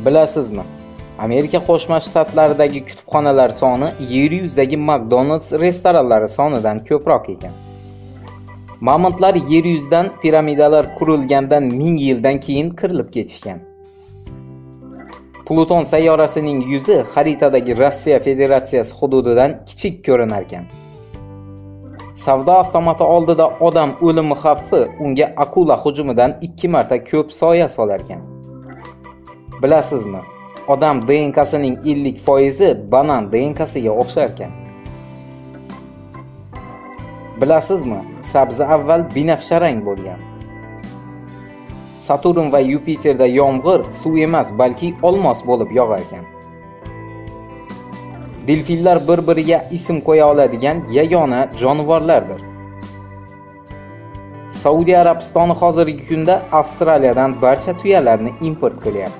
Bilasizmi? Amerika Qo'shma Shtatlaridagi kutubxonalar soni yer yuzidagi McDonald's restoranlari sonidan ko'proq ekan. Mammontlar yer yuzidan piramidalar qurilgandan 1000 yildan keyin qirilib ketishgan. Pluton sayyorasining yuzi xaritadagi Rossiya Federatsiyasi hududidan kichik ko'rinar ekan. Savdo avtomati oldida odam o'limi xavfi unga akula hujumidan 2 marta ko'p soya solar ekan. Bilasizmi? Odam DNKsining 50% banan DNKsiga o'xshar ekan. Bilasizmi? Sabzi avval binafsha rang bo'lgan. Saturn va Yupiterda yomg'ir suv emas, balki olmos bo'lib yog'ar ekan. Delfinlar bir-biriga ism qo'ya oladigan yagona jonivorlardir. Saudiya Arabistoni hozirgi kunda Avstraliyadan barcha tuyalarni import qilyapti.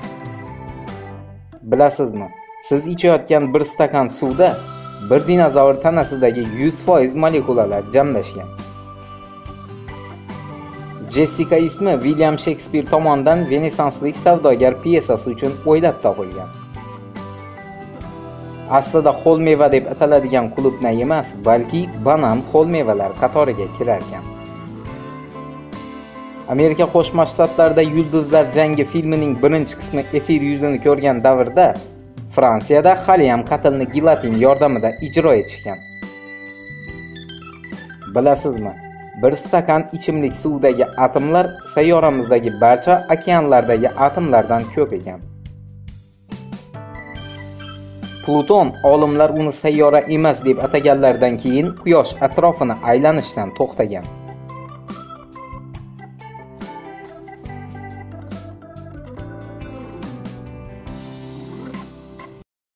Bilasizmi? Siz ichayotgan bir stakan suvda bir dinozavr tanasidagi 100% molekulalar jamlashgan. Jessica ismi William Shakespeare tomonidan Renesanslik savdogar piyesasi uchun o'ylab topilgan. Aslida ho'l meva deb ataladigan qulupnay emas, balki banan ho'l mevalar qatoriga kirar ekan. Amerika Qo'shma Shtatlarida Yulduzlar jangi filmining birinchi qismi efir yuzini ko'rgan davrda Fransiyada hali ham qatlni gilotin yordamida ijro etishgan. Bilasizmi? Bir stakan ichimlik suvdagi atomlar sayyoramizdagi barcha okeanlardagi atomlardan ko'p ekan. Pluton olimlar uni sayyora emas deb ataganlaridan keyin Quyosh atrofini aylanishdan to'xtagan.